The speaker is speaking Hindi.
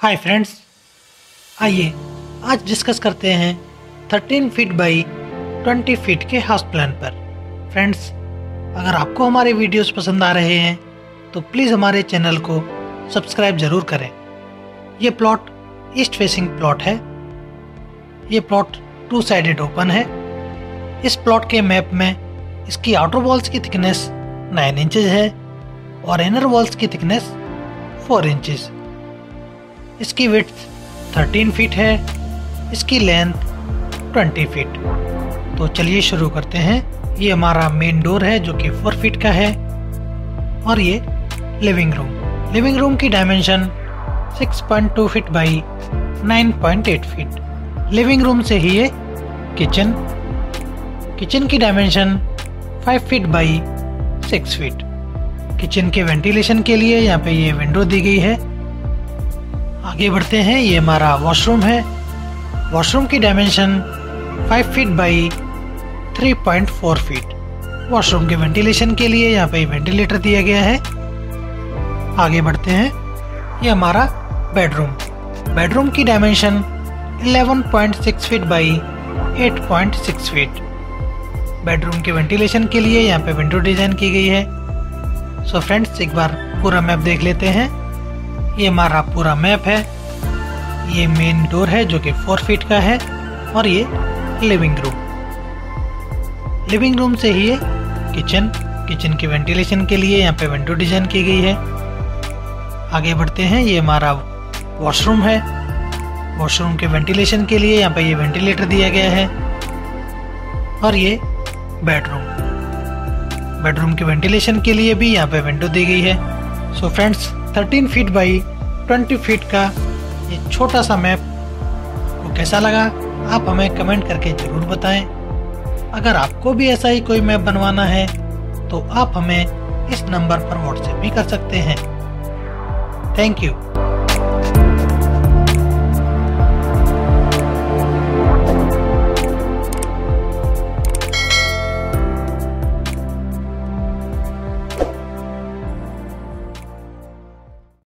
हाय फ्रेंड्स, आइए आज डिस्कस करते हैं 13 फीट बाई 20 फीट के हाउस प्लान पर। फ्रेंड्स, अगर आपको हमारे वीडियोस पसंद आ रहे हैं तो प्लीज़ हमारे चैनल को सब्सक्राइब ज़रूर करें। ये प्लॉट ईस्ट फेसिंग प्लॉट है। ये प्लॉट 2 साइडेड ओपन है। इस प्लॉट के मैप में इसकी आउटर वॉल्स की थिकनेस 9 इंचेस है और इनर वॉल्स की थिकनेस 4 इंचेस। इसकी विड्थ 13 फीट है, इसकी लेंथ 20 फीट। तो चलिए शुरू करते हैं। ये हमारा मेन डोर है जो कि 4 फीट का है और ये लिविंग रूम की dimension 6.2 feet by 9.8 feet. Living room से ही ये किचन की dimension 5 feet by 6 feet. Kitchen के वेंटिलेशन के लिए यहाँ पे ये विंडो दी गई है। आगे बढ़ते हैं। ये हमारा वॉशरूम है। वॉशरूम की dimension 5 feet by 3.4 feet. Washroom के वेंटिलेशन के लिए यहाँ पे वेंटिलेटर दिया गया है। आगे बढ़ते हैं। ये हमारा बेडरूम की dimension 11.6 feet by 8.6 feet. Bedroom के वेंटिलेशन के लिए यहाँ पे विंडो डिजाइन की गई है। सो फ्रेंड्स, एक बार पूरा मैप देख लेते हैं। ये हमारा पूरा मैप है। ये मेन डोर है जो कि 4 फीट का है और ये लिविंग रूम से ही ये किचन के वेंटिलेशन के लिए यहाँ पे विंडो डिजाइन की गई है। आगे बढ़ते हैं। ये हमारा वॉशरूम है। वॉशरूम के वेंटिलेशन के लिए यहाँ पे ये वेंटिलेटर दिया गया है और ये बेडरूम के वेंटिलेशन के लिए भी यहाँ पे विंडो दी गई है। So friends, 13 feet by 20 feet का ये छोटा सा मैप को कैसा लगा आप हमें कमेंट करके ज़रूर बताएं। अगर आपको भी ऐसा ही कोई मैप बनवाना है तो आप हमें इस नंबर पर व्हाट्सएप भी कर सकते हैं। Thank you.